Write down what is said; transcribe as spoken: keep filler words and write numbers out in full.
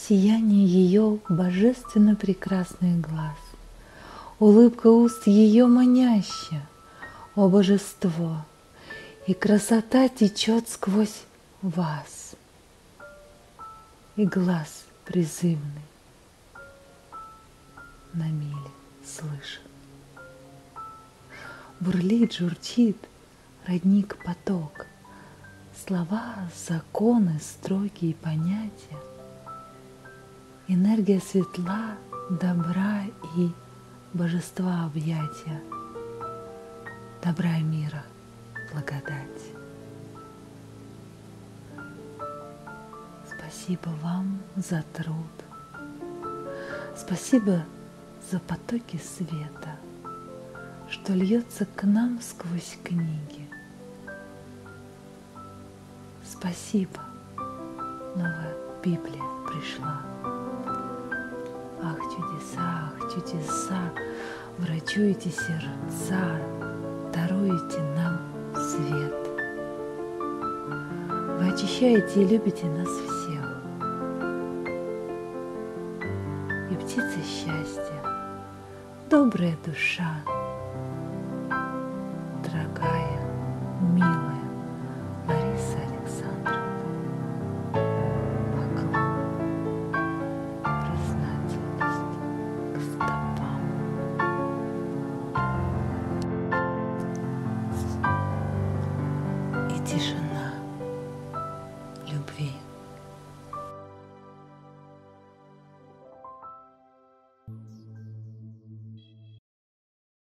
сияние ее божественно прекрасных глаз, улыбка уст ее манящая, о божество, и красота течет сквозь вас, и глаз призывный на миле слышен. Бурлит, журчит родник поток, слова, законы, строки и понятия, энергия светла, добра и божества объятия, добра и мира, благодать. Спасибо вам за труд, спасибо за потоки света, что льется к нам сквозь книги. Спасибо, новая Библия пришла. Ах, чудеса, ах, чудеса, врачуете сердца, даруете нам свет. Вы очищаете и любите нас всех. И птица счастья, добрая душа,